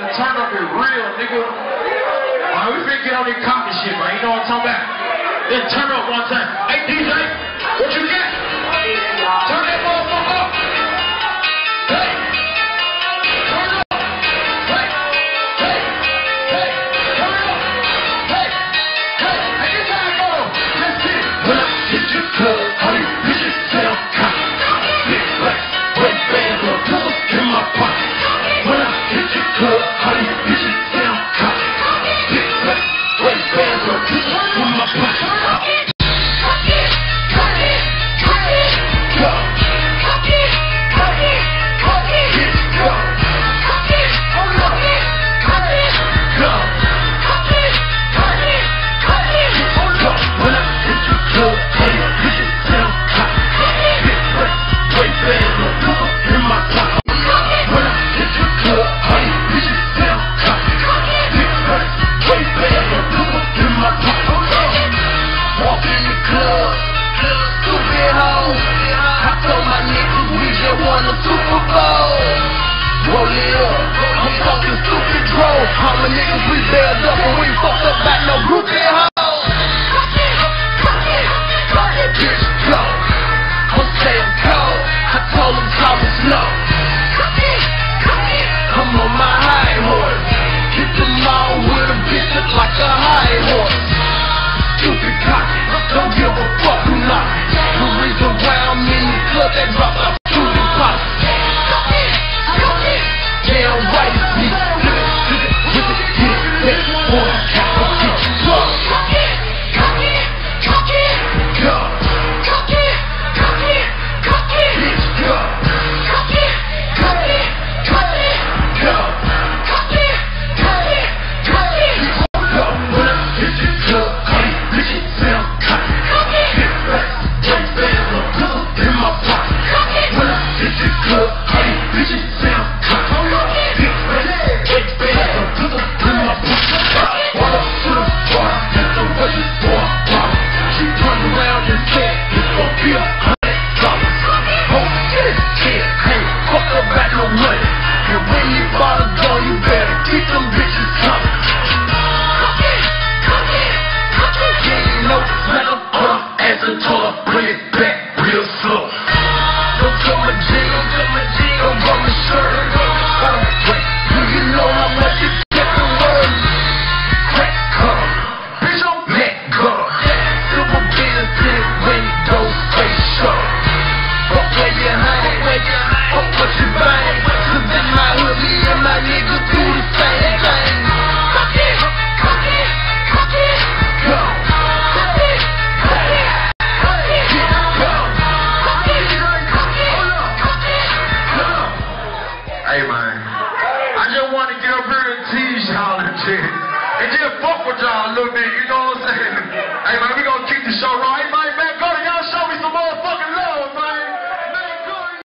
The turn up is real, nigga. Alright, we finna get on this cocky shit, man. You know what I'm talking about? Then turn up one time. Hey, DJ, what you got? Turn that motherfucker up. Hey. Turn up. Hey. Hey. Hey. Turn up. Hey. Hey. Hey, this how it go. Let's get it. When I hit your club, all these bitches sound cocky. Big black, red band, or pistol in my pocket. When I hit your club, all these bitches sound cocky. Big black, red band, or pistol in my pocket. All my niggas, we bailed up and we ain't fucked up back no group in hoes. Bitch, go. Don't say I'm cold. I told them talk is slow. I'm on my high horse. Hit them all with a bitch look like a high horse. Stupid cocky, don't give a fuck who not. The reason why I'm in the club that drop out shooting pockets. Damn right it's me. And just fuck with y'all a little bit, you know what I'm saying? Hey man, we gonna keep the show right, man, back up.